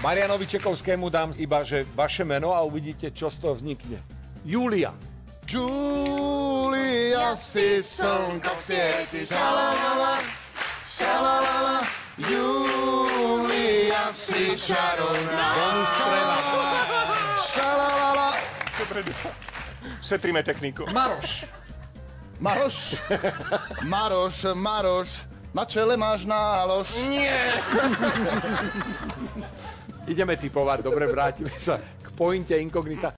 Marianovi Čekovskému dám iba, že vaše meno a uvidíte, čo z toho vznikne. Julia. Julia si slnko svieti, šalalala, šalalala. Julia si čarovná. Bonus strela. Šalalala. Dobre, šetríme techniku. Maroš. Maroš, Maroš, Maroš, na čele máš nálož. Nie! Ideme typovať, dobre, vrátime sa k pointe inkognita.